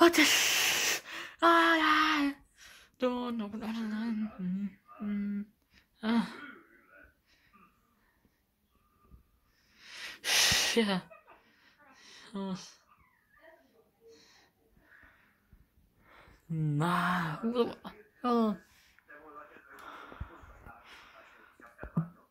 What the? Ah, don't know. Yeah. Nah. Oh.